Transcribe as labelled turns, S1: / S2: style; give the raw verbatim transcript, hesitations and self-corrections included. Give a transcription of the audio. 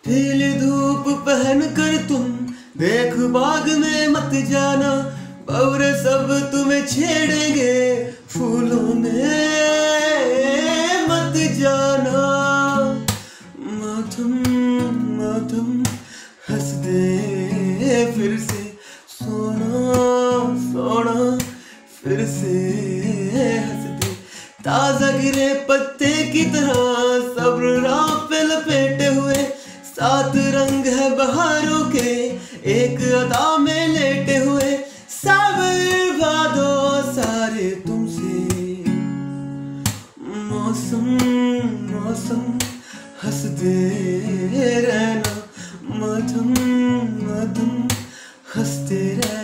S1: पीली धूप पहन कर तुम देख बाग में मत जाना, भंवरे सब तुम्हें छेड़ेंगे फूलों में मत जाना। मातम मातम हंस दे फिर से, सोना सोना फिर से हंस दे। ताजा गिरे पत्ते की तरह सब्र राह पे लपेटे हुए, सात रंग है बहारों के एक अदा में लेटे हुए। सावर भादो सारे तुमसे, मौसम मौसम हंस दे रहना, मधम मधम हंसते रहना।